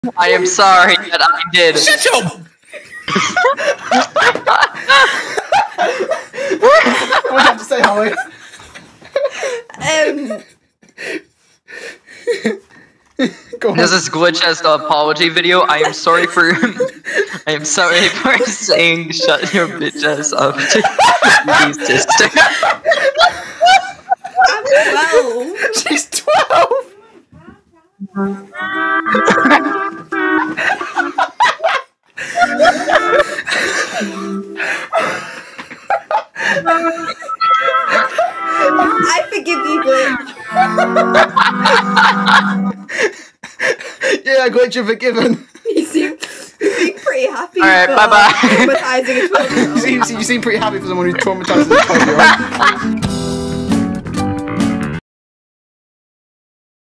I am sorry that I did. Shut up! What do you have to say, Holly? This is Gl1tch's apology video. I am sorry for saying shut your bitch ass up to your sister. I'm 12. She's 12. I forgive you, Gl1tch. Yeah, Gl1tch, you're forgiven. You seem pretty happy. Alright, bye bye. Traumatizing a 12-year-old. You seem pretty happy for someone who's traumatized as a 12-year-old.